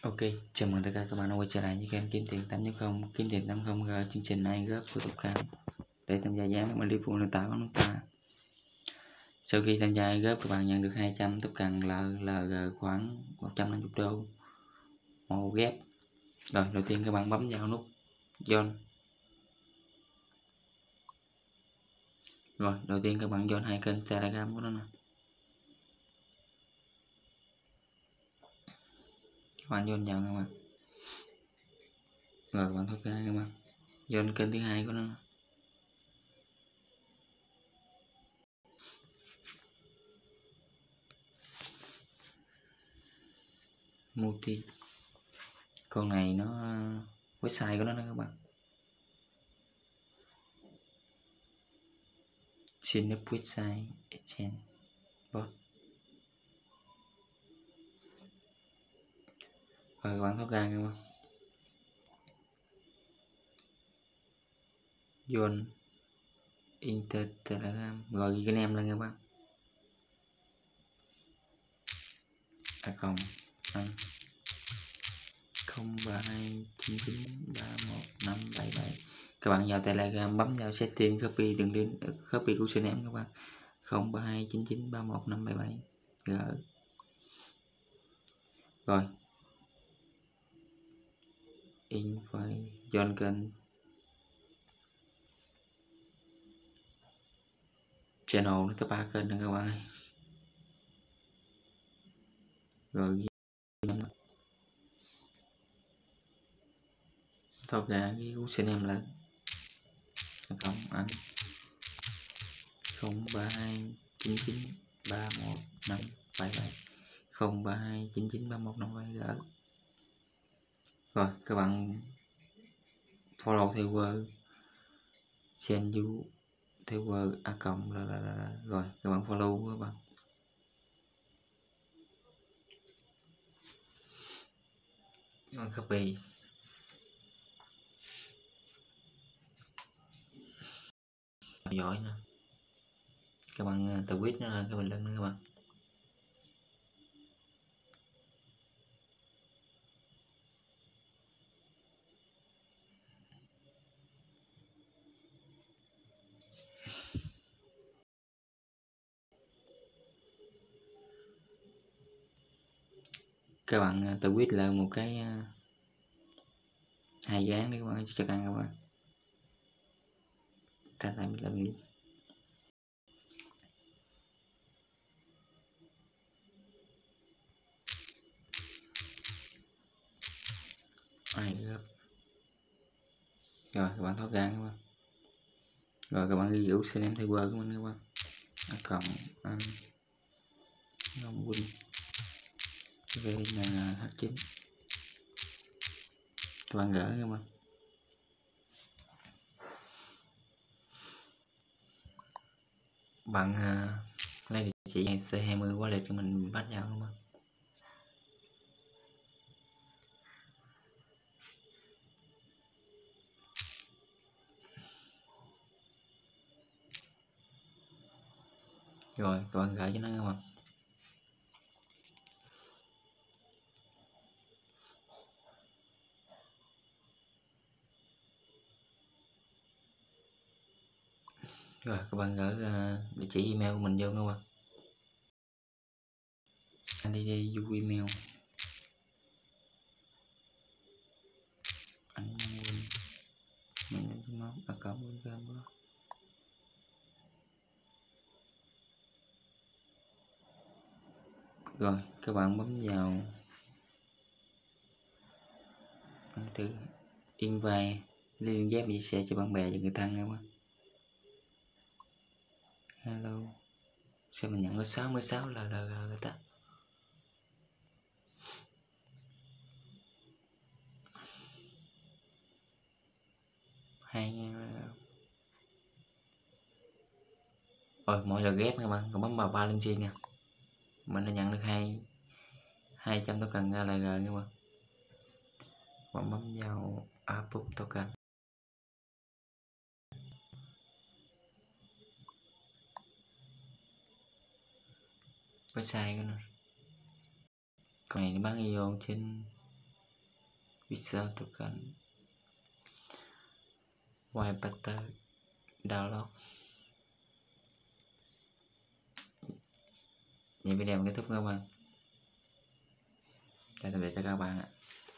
Ok, chào mừng tất cả các bạn đã quay trở lại với kênh Kiếm Tiền 8.0 Kiếm Tiền 8.0 chương trình ai góp của Tục Khang để tham gia giá mà Liverpool là tạo nước ta. Sau khi tham gia ai góp, các bạn nhận được 200 Tục Khang LG khoảng 150 đô một ghép. Rồi, đầu tiên các bạn bấm vào nút join. Rồi, đầu tiên các bạn join hai kênh Telegram của nó nè. Các bạn join vào các bạn. Rồi các bạn thoát ra các bạn. Join kênh thứ hai của nó. Multi. Con này nó website của nó nè các bạn. Xin up website exchange bot. Rồi các bạn thoát ra các bạn. Join Inter Telegram, gọi ghi cái name lên các bạn. Anh 0329931577. Các bạn vào Telegram bấm vào setting copy đường link copy của username các bạn. 0329931577 gỡ. Rồi invite join kênh channel nó có 3 kênh nữa các bạn ơi. Rồi thoát ra cái username là anh 0329931577 0329931577 gỡ. Rồi các bạn follow theo word send you theo word a cộng là rồi các bạn follow các bạn. Các bạn copy giỏi nè, các bạn tweet nó là cái bình luận nữa các bạn. Các bạn tweet là một cái hai dáng đấy các bạn cho ăn các bạn. Ta lại một lần luôn. Ai gấp. Rồi các bạn thoát ra các bạn. Rồi các bạn ghi username theo word của mình các bạn. A cộng anh Long Win VNH9. Các bạn gỡ các bạn. Bạn lấy địa chỉ C20 wallet của mình bắt vào các bạn. Rồi các bạn gửi cho nó các bạn. Rồi các bạn gửi địa chỉ email của mình vô các bạn. Anh đi vô email anh quên mình nó account đó. Rồi các bạn bấm vào từ invite liên ghép chia sẻ cho bạn bè và người thân các bạn. Hello, sao mình nhận có 66 là người ta. Hay rồi mỗi lần ghép các bạn còn bấm vào ba lên chi nè, mình đã nhận được 200 token ra LG các bạn. Bạn bấm vào approve token. Có sai cái này. Con này nó bán vô trên Visa token white paper download. Những video kết thúc các bạn. Chào tạm biệt các bạn ạ.